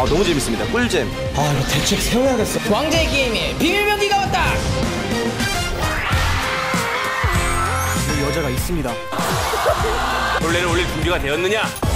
너무 재밌습니다. 꿀잼. 이거 대책 세워야겠어. 왕자의 게임에 비밀병기가 왔다. 여자가 있습니다. 원래는 올릴 준비가 되었느냐?